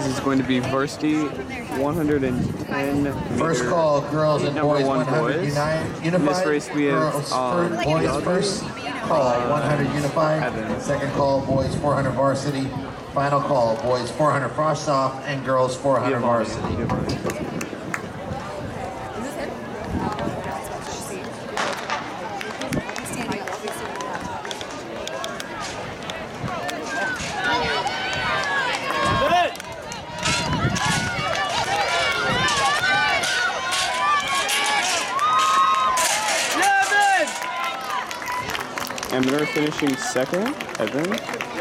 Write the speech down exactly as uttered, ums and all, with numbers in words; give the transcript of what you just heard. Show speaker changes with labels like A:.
A: is going to be varsity one hundred ten meter.
B: First call, girls and
A: number
B: boys,
A: one
B: one hundred
A: boys.
B: united,
A: In
B: unified.
A: this race we have
B: girls,
A: um,
B: first, boys first call, one hundred unified.
A: Evan.
B: Second call, boys four hundred varsity. Final call, boys four hundred frost off and girls four hundred varsity.
A: Amateur finishing second, Evan.